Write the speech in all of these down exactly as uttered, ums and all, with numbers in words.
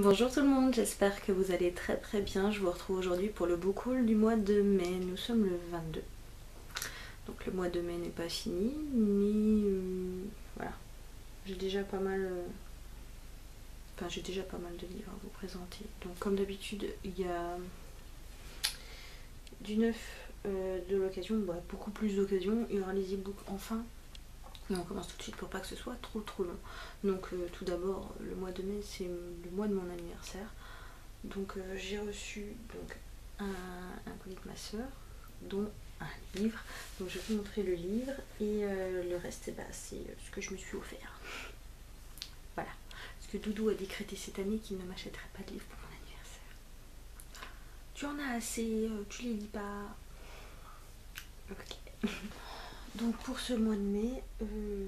Bonjour tout le monde, j'espère que vous allez très très bien. Je vous retrouve aujourd'hui pour le book haul du mois de mai. Nous sommes le vingt-deux. Donc le mois de mai n'est pas fini, ni... Euh, voilà. J'ai déjà pas mal... Euh, enfin j'ai déjà pas mal de livres à vous présenter. Donc comme d'habitude, il y a du neuf, euh, de l'occasion, bah, beaucoup plus d'occasion. Il y aura les e-books enfin. Mais on commence tout de suite pour pas que ce soit trop trop long. Donc euh, tout d'abord, le mois de mai, c'est le mois de mon anniversaire. Donc euh, j'ai reçu donc, un, un colis de ma soeur, dont un livre. Donc je vais vous montrer le livre et euh, le reste, bah, c'est ce que je me suis offert. Voilà. Parce que Doudou a décrété cette année qu'il ne m'achèterait pas de livre pour mon anniversaire. Tu en as assez, euh, tu les lis pas. Ok. Donc pour ce mois de mai, euh,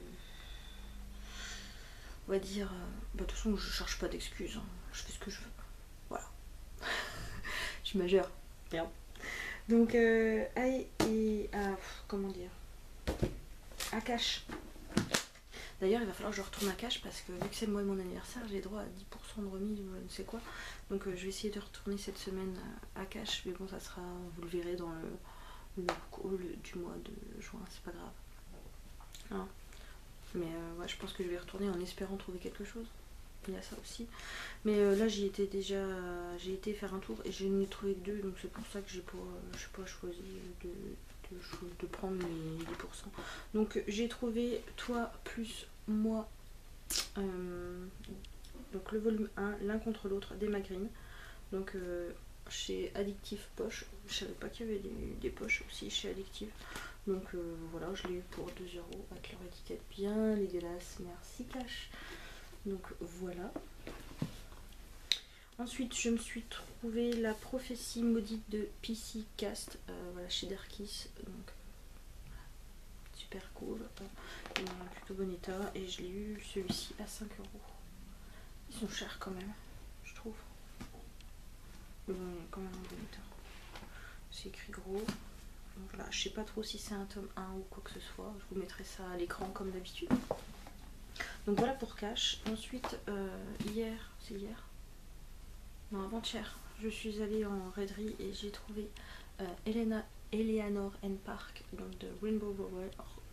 on va dire, euh, bah, de toute façon je cherche pas d'excuses, hein. Je fais ce que je veux. Voilà. Je suis majeure. Merde. Donc, euh, aïe et à, comment dire, à Cash. D'ailleurs, il va falloir que je retourne à Cash parce que vu que c'est le mois de mon anniversaire, j'ai droit à dix pour cent de remise ou je ne sais quoi. Donc, euh, je vais essayer de retourner cette semaine à Cash. Mais bon, ça sera, vous le verrez dans le, le haul du mois de juin, c'est pas grave. Hein. Mais euh, ouais, je pense que je vais retourner en espérant trouver quelque chose. Il y a ça aussi. Mais euh, là, j'y étais déjà, j'ai été faire un tour et j'ai n'ai trouvé que deux, donc c'est pour ça que j'ai pas, j'ai pas choisi de, de, de prendre mes dix pour cent. Donc j'ai trouvé Toi plus moi, euh, donc le volume un, l'un contre l'autre, d'Emma Green. Donc euh, chez Addictive Poche. Je savais pas qu'il y avait des, des poches aussi chez Addictive. Donc euh, voilà, je l'ai eu pour deux euros avec leur étiquette bien dégueulasse. Merci Cash. Donc voilà. Ensuite, je me suis trouvé La prophétie maudite de P C Cast, euh, voilà, chez Darkis. Donc super cool. Il est en plutôt bon état. Et je l'ai eu celui-ci à cinq euros. Ils sont chers quand même, je trouve. Mais bon, il est quand même en bon état. C'est écrit gros. Donc voilà, je sais pas trop si c'est un tome un ou quoi que ce soit. Je vous mettrai ça à l'écran comme d'habitude. Donc voilà pour Cash. Ensuite, euh, hier, c'est hier Non, avant-hier, je suis allée en raiderie et j'ai trouvé euh, Elena, Eleanor N. Park, donc de Rainbow Rowell.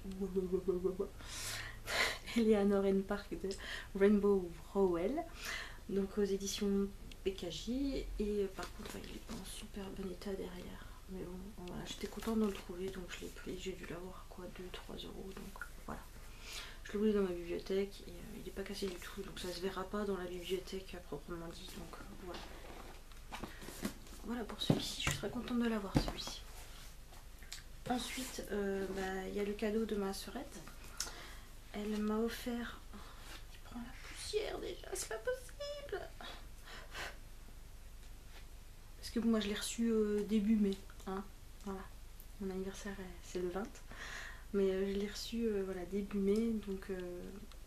Eleanor N. Park de Rainbow Rowell, donc aux éditions P K J. Et par contre, il est pas en super bon état derrière. Mais bon, voilà, j'étais contente de le trouver, donc je l'ai pris. J'ai dû l'avoir quoi, deux trois euros, donc voilà. Je l'ai voulu dans ma bibliothèque et euh, il n'est pas cassé du tout, donc ça se verra pas dans la bibliothèque à proprement dit, donc euh, voilà. Voilà pour celui-ci, je suis très contente de l'avoir celui-ci. Ensuite, euh, bah, y a le cadeau de ma sœurette. Elle m'a offert... Oh, il prend la poussière déjà, c'est pas possible. Parce que moi je l'ai reçu euh, début mai, hein, voilà. Mon anniversaire c'est le vingt. Mais euh, je l'ai reçu euh, voilà, début mai, donc euh,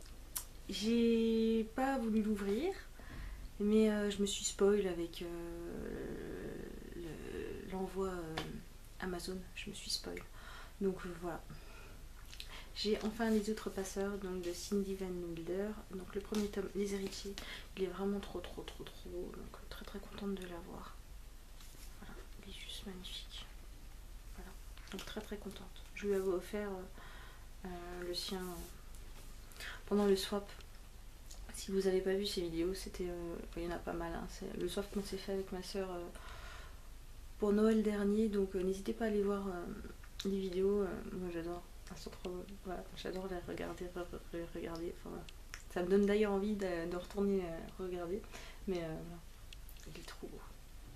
j'ai pas voulu l'ouvrir. Mais euh, je me suis spoil avec euh, l'envoi euh, Amazon, je me suis spoil. Donc euh, voilà. J'ai enfin Les Autres Passeurs, donc de Cindy Van Wilder. Donc le premier tome, Les Héritiers, il est vraiment trop trop trop trop beau. Donc très très contente de l'avoir. Voilà, il est juste magnifique. Voilà, donc très très contente. Je lui avais offert euh, euh, le sien euh, pendant le swap. Si vous n'avez pas vu ces vidéos, c'était, euh, il y en a pas mal. Hein. Le swap qu'on s'est fait avec ma soeur euh, pour Noël dernier, donc euh, n'hésitez pas à aller voir euh, les vidéos. Euh, moi j'adore, voilà, j'adore les regarder, re, re, regarder. Enfin, voilà. Ça me donne d'ailleurs envie de, de retourner euh, regarder, mais euh, voilà. Il est trop beau.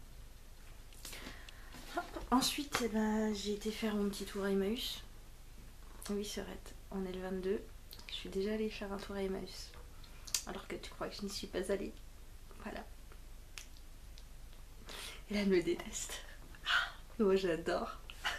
Hop. Ensuite, eh ben, j'ai été faire mon petit tour à Emmaüs. Oui, c'est vrai, on est le vingt-deux. Je suis déjà allée faire un tour à Emmaüs. Alors que tu crois que je n'y suis pas allée. Voilà. Et là, elle me déteste. Ah, moi, j'adore.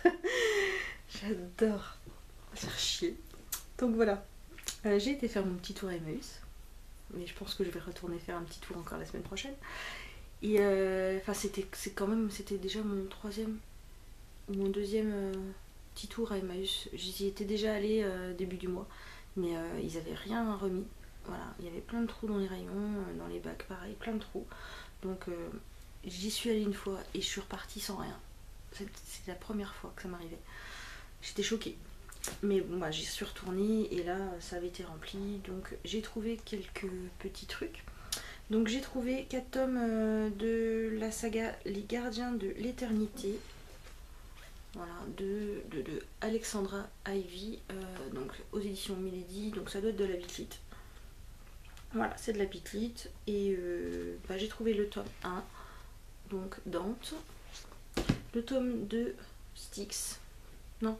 J'adore faire chier. Donc voilà. Euh, j'ai été faire mon petit tour à Emmaüs. Mais je pense que je vais retourner faire un petit tour encore la semaine prochaine. Et euh, enfin, c'était c'est quand même, c'était déjà mon troisième ou mon deuxième euh, petit tour à Emmaüs. J'y étais déjà allée euh, début du mois. Mais euh, ils avaient rien remis. Voilà, il y avait plein de trous dans les rayons, dans les bacs pareil, plein de trous. Donc euh, j'y suis allée une fois et je suis repartie sans rien. C'est la première fois que ça m'arrivait. J'étais choquée. Mais bon bah j'y suis retournée et là ça avait été rempli. Donc j'ai trouvé quelques petits trucs. Donc j'ai trouvé quatre tomes euh, de la saga Les Gardiens de l'Éternité. Voilà, de, de, de Alexandra Ivy, euh, donc aux éditions Milady, donc ça doit être de la bitlite. Voilà, c'est de la bitlite. Et euh, bah, j'ai trouvé le tome un, donc Dante. Le tome deux, Styx. Non.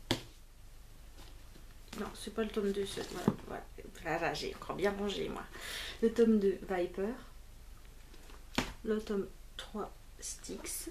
Non, c'est pas le tome deux, voilà, voilà. Voilà, j'ai encore bien rangé moi. Le tome deux, Viper. Le tome trois, Styx.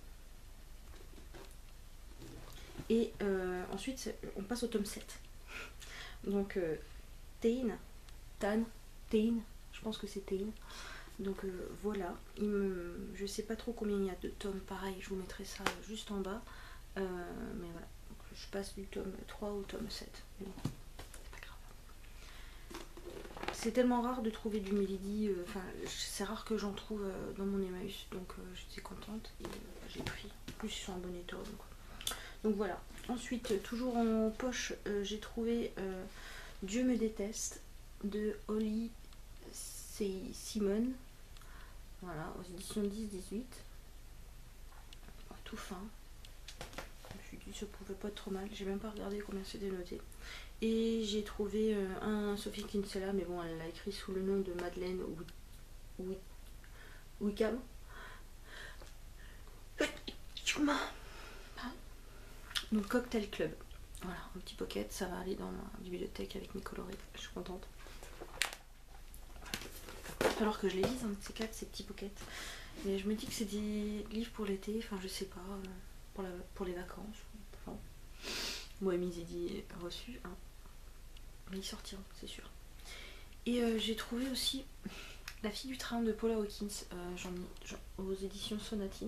Et euh, ensuite, on passe au tome sept. Donc, euh, Tain, Tan, Tain, je pense que c'est Tain. Donc euh, voilà, il me... je sais pas trop combien il y a de tomes, pareil, je vous mettrai ça juste en bas. Euh, mais voilà, donc, je passe du tome trois au tome sept. Mais bon, c'est pas grave. C'est tellement rare de trouver du Milady, enfin, euh, c'est rare que j'en trouve euh, dans mon Emmaüs, donc euh, j'étais contente et euh, j'ai pris. En plus, ils sont en bon état. Donc, donc voilà. Ensuite, toujours en poche, euh, j'ai trouvé euh, Dieu me déteste de Holly Simon. Voilà, aux éditions dix dix-huit. Tout fin. Je me suis dit, ça pouvait pas être trop mal. J'ai même pas regardé combien c'était noté. Et j'ai trouvé euh, un Sophie Kinsella, mais bon, elle l'a écrit sous le nom de Madeleine Wickham. Donc Cocktail Club. Voilà, un petit pocket, ça va aller dans ma bibliothèque avec mes colorés. Je suis contente. Il va falloir que je les lise, hein, ces quatre, ces petits pockets. Mais je me dis que c'est des livres pour l'été, enfin je sais pas, euh, pour, la, pour les vacances. Enfin, moi, mes idées reçues, hein. Mais ils sortiront, c'est sûr. Et euh, j'ai trouvé aussi La fille du train de Paula Hawkins, euh, j'en ai, aux éditions Sonatine.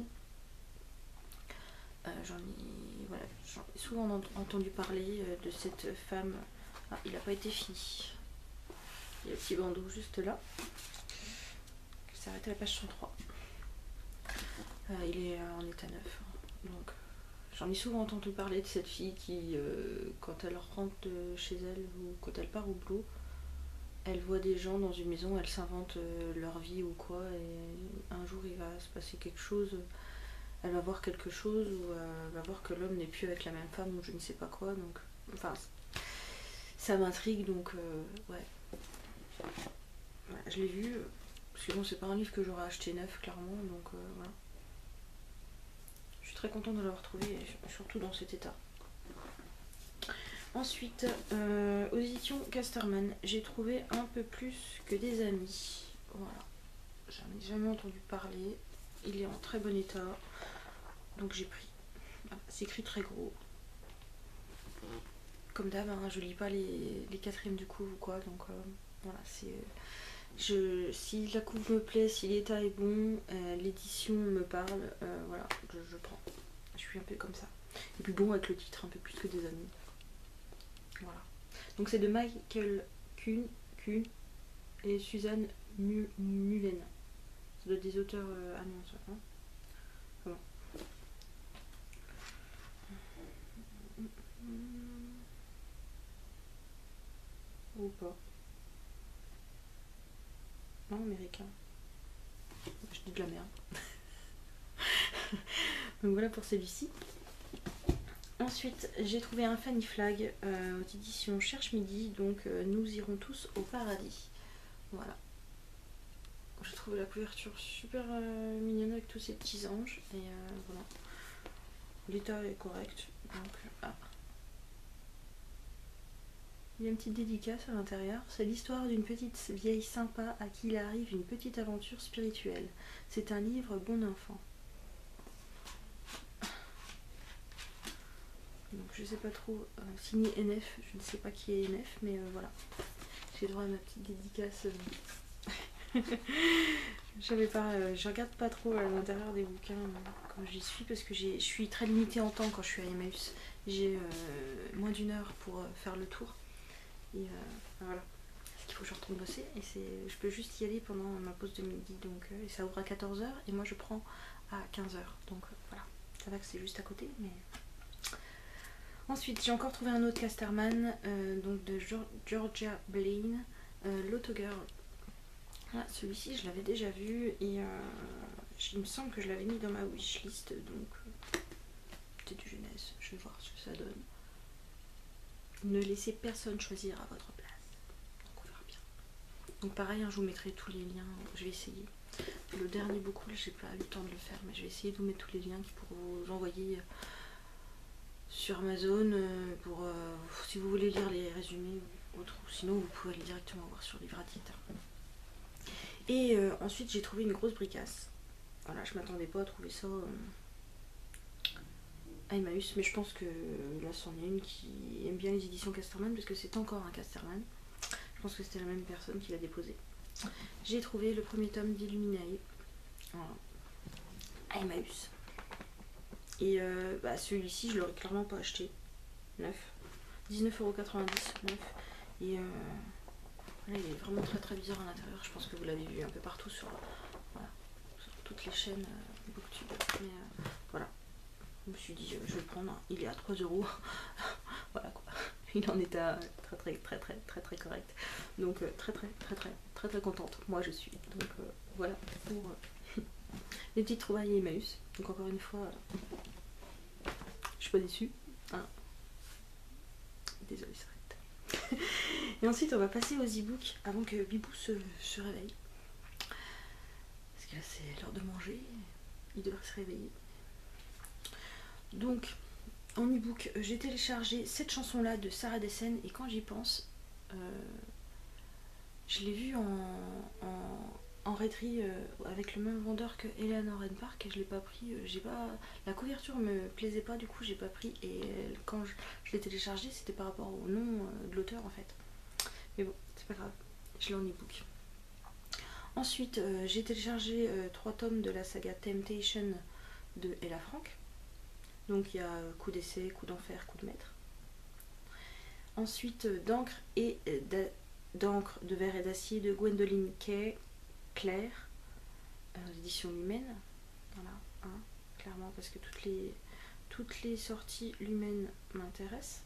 Euh, j'en ai, voilà, j'en ai souvent entendu parler euh, de cette femme. Ah, il n'a pas été fini. Il y a le petit bandeau juste là. Il s'est arrêté à la page cent trois. Euh, il est en état neuf. Donc, j'en ai souvent entendu parler de cette fille qui, euh, quand elle rentre de chez elle ou quand elle part au boulot, elle voit des gens dans une maison, elle s'invente euh, leur vie ou quoi, et un jour il va se passer quelque chose, elle va voir quelque chose, ou euh, elle va voir que l'homme n'est plus avec la même femme, ou je ne sais pas quoi, donc, enfin, ça m'intrigue, donc, euh, ouais. ouais. Je l'ai vu, parce que bon, c'est pas un livre que j'aurais acheté neuf, clairement, donc, euh, voilà. Je suis très contente de l'avoir trouvé, surtout dans cet état. Ensuite, euh, aux éditions Casterman, j'ai trouvé Un peu plus que des amis. Voilà. J'en ai jamais entendu parler. Il est en très bon état. Donc j'ai pris. C'est écrit très gros. Comme d'hab, hein, je lis pas les, les quatrièmes du couve ou quoi. Donc euh, voilà, c'est. Je, si la couve me plaît, si l'état est bon, euh, l'édition me parle, euh, voilà, je, je prends. Je suis un peu comme ça. Et puis bon, avec le titre, Un peu plus que des amis. Voilà. Donc c'est de Michael Kuhn, Kuhn et Suzanne Mullen. Ça doit être des auteurs euh, allemands, ça. Hein Comment Ou pas. Non, américain. Je dis de la merde. Donc voilà pour celui-ci. Ensuite, j'ai trouvé un Fanny Flag euh, aux éditions Cherche Midi, donc euh, Nous irons tous au paradis. Voilà. Je trouve la couverture super euh, mignonne avec tous ces petits anges. Et euh, voilà. L'état est correct. Donc, ah. Il y a une petite dédicace à l'intérieur. C'est l'histoire d'une petite vieille sympa à qui il arrive une petite aventure spirituelle. C'est un livre bon enfant. Donc je sais pas trop, euh, signé N F, je ne sais pas qui est N F, mais euh, voilà. J'ai droit à ma petite dédicace. Euh... J'avais pas, euh, je regarde pas trop à l'intérieur des bouquins euh, quand j'y suis parce que je suis très limitée en temps quand je suis à Emmaüs. J'ai euh, moins d'une heure pour euh, faire le tour. Et euh, voilà. qu'il faut que je retourne bosser et c'est, je peux juste y aller pendant ma pause de midi, donc euh, et ça ouvre à quatorze heures et moi je prends à quinze heures, donc euh, voilà, ça va que c'est juste à côté, mais... Ensuite j'ai encore trouvé un autre Casterman, euh, donc de Georgia Blaine, euh, l'autogirl. Ah, celui-ci je l'avais déjà vu et euh, il me semble que je l'avais mis dans ma wishlist, donc euh, c'est du jeunesse, je vais voir ce que ça donne. Ne laissez personne choisir à votre place. Donc on verra bien. Donc pareil, hein, je vous mettrai tous les liens, je vais essayer. Le dernier beaucoup, j'ai pas eu le temps de le faire, mais je vais essayer de vous mettre tous les liens pour vous envoyer sur Amazon, pour euh, si vous voulez lire les résumés ou autre, ou sinon vous pouvez aller directement voir sur Livradite. Et euh, ensuite j'ai trouvé une grosse bricasse. Voilà, je m'attendais pas à trouver ça euh, à Emmaüs, mais je pense que là c'en est une qui aime bien les éditions Casterman, parce que c'est encore un Casterman. Je pense que c'était la même personne qui l'a déposé. J'ai trouvé le premier tome d'Illuminae, voilà, à Emmaüs. Et euh, bah, celui-ci, je l'aurais clairement pas acheté. neuf. dix-neuf euros quatre-vingt-dix, neuf. Et euh, là, il est vraiment très très bizarre à l'intérieur. Je pense que vous l'avez vu un peu partout sur, voilà, sur toutes les chaînes euh, Booktube. Mais euh, voilà. Je me suis dit, euh, je vais le prendre. Il est à trois euros. Voilà quoi. Il en est à très très très très très très correct. Donc euh, très très très très très très contente. Moi je suis. Donc euh, voilà pour euh, les petites trouvailles Emmaüs. Donc encore une fois, euh, je suis pas déçue. Hein. Désolée, ça arrête. Et ensuite on va passer aux e-books avant que Bibou se, se réveille. Parce que là c'est l'heure de manger. Il devrait se réveiller. Donc en e-book, j'ai téléchargé cette chanson-là de Sarah Dessen et quand j'y pense, euh, je l'ai vue en, en, en rétri euh, avec le même vendeur que Eleanor and Park et je l'ai pas pris. Euh, j'ai pas, la couverture me plaisait pas, du coup j'ai pas pris et quand je, je l'ai téléchargé, c'était par rapport au nom euh, de l'auteur en fait. Mais bon, c'est pas grave, je l'ai en e-book. Ensuite, euh, j'ai téléchargé euh, trois tomes de la saga Temptation de Ella Frank. Donc il y a coup d'essai, coup d'enfer, coup de maître. Ensuite d'encre et d'encre de verre et d'acier de Gwendoline Kay, Claire, euh, l'édition Lumen. Voilà, hein, clairement parce que toutes les, toutes les sorties Lumen m'intéressent.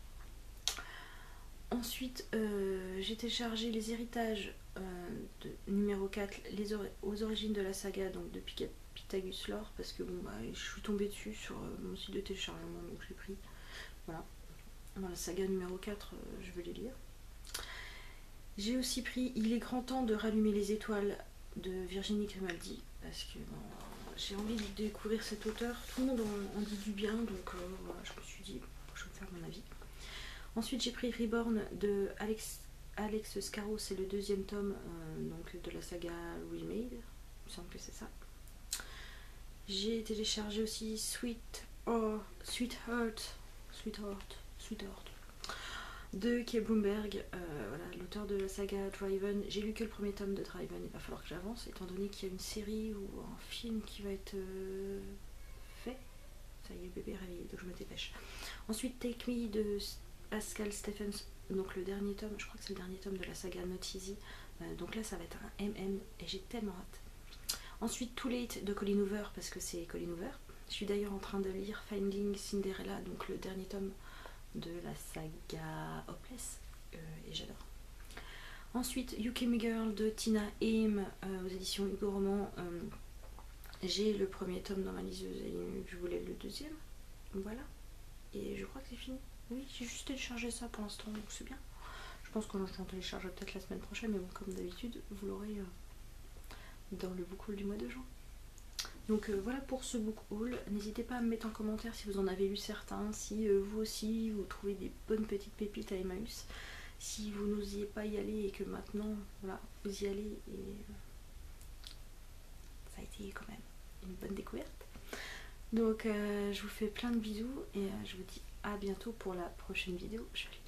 Ensuite euh, j'ai téléchargé les héritages euh, de numéro quatre, les or aux origines de la saga, donc de Pythagus Lore, parce que bon bah je suis tombée dessus sur euh, mon site de téléchargement, donc j'ai pris. Voilà. Dans la saga numéro quatre, euh, je veux les lire. J'ai aussi pris Il est grand temps de rallumer les étoiles de Virginie Grimaldi, parce que bon, j'ai envie de découvrir cet auteur. Tout le monde en, en dit du bien, donc euh, voilà, je me suis dit, je vais me faire mon avis. Ensuite, j'ai pris Reborn de Alex, Alex Scarrow, c'est le deuxième tome euh, donc de la saga Remade, il me semble que c'est ça. J'ai téléchargé aussi Sweet or Sweetheart, Sweetheart, Sweetheart de Kay Bloomberg, euh, voilà, l'auteur de la saga Driven. J'ai lu que le premier tome de Driven, il va falloir que j'avance étant donné qu'il y a une série ou un film qui va être euh, fait. Ça y est, bébé réveillé, donc je me dépêche. Ensuite, Take Me de Pascal Stephens, donc le dernier tome, je crois que c'est le dernier tome de la saga Not Easy. Euh, donc là, ça va être un M M et j'ai tellement hâte. Ensuite, Too Late de Colleen Hoover, parce que c'est Colleen Hoover. Je suis d'ailleurs en train de lire Finding Cinderella, donc le dernier tome de la saga Hopeless, euh, et j'adore. Ensuite, You Came Girl de Tina Haim euh, aux éditions Hugo Roman. Euh, j'ai le premier tome dans ma liseuse et je voulais le deuxième. Voilà. Et je crois que c'est fini. Oui, j'ai juste téléchargé ça pour l'instant, donc c'est bien. Je pense que j'en téléchargerai peut-être la semaine prochaine, mais bon, comme d'habitude, vous l'aurez euh, dans le book haul du mois de juin. Donc euh, voilà pour ce book haul. N'hésitez pas à me mettre en commentaire si vous en avez lu certains, si euh, vous aussi vous trouvez des bonnes petites pépites à Emmaüs, si vous n'osiez pas y aller et que maintenant voilà, vous y allez et ça a été quand même une bonne découverte. Donc euh, je vous fais plein de bisous et euh, je vous dis à bientôt pour la prochaine vidéo. Je vais